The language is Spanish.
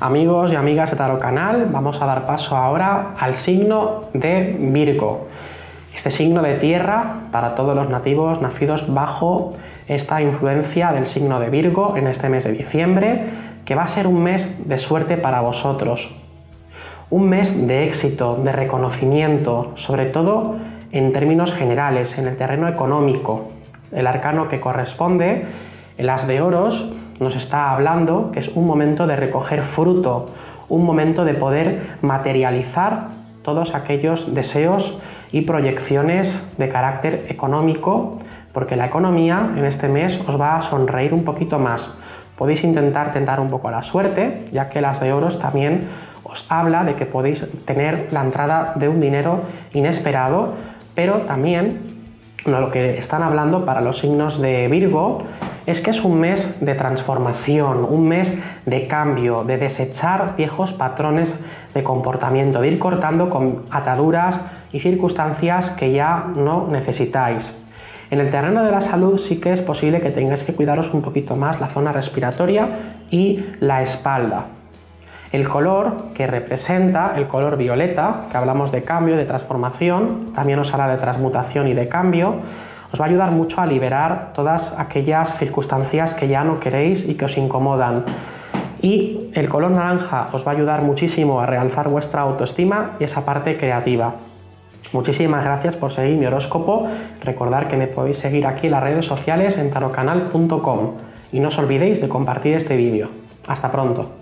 Amigos y amigas de Tarot Canal, vamos a dar paso ahora al signo de Virgo. Este signo de tierra para todos los nativos nacidos bajo esta influencia del signo de Virgo en este mes de diciembre, que va a ser un mes de suerte para vosotros. Un mes de éxito, de reconocimiento, sobre todo en términos generales, en el terreno económico. El arcano que corresponde, el as de oros, nos está hablando que es un momento de recoger fruto, un momento de poder materializar todos aquellos deseos y proyecciones de carácter económico, porque la economía en este mes os va a sonreír un poquito más. Podéis intentar tentar un poco a la suerte, ya que el as de oros también os habla de que podéis tener la entrada de un dinero inesperado, pero también lo que están hablando para los signos de Virgo es que es un mes de transformación, un mes de cambio, de desechar viejos patrones de comportamiento, de ir cortando con ataduras y circunstancias que ya no necesitáis. En el terreno de la salud sí que es posible que tengáis que cuidaros un poquito más la zona respiratoria y la espalda. El color que representa, el color violeta, que hablamos de cambio, de transformación, también os habla de transmutación y de cambio, os va a ayudar mucho a liberar todas aquellas circunstancias que ya no queréis y que os incomodan. Y el color naranja os va a ayudar muchísimo a realzar vuestra autoestima y esa parte creativa. Muchísimas gracias por seguir mi horóscopo. Recordad que me podéis seguir aquí en las redes sociales en tarotcanal.com y no os olvidéis de compartir este vídeo. Hasta pronto.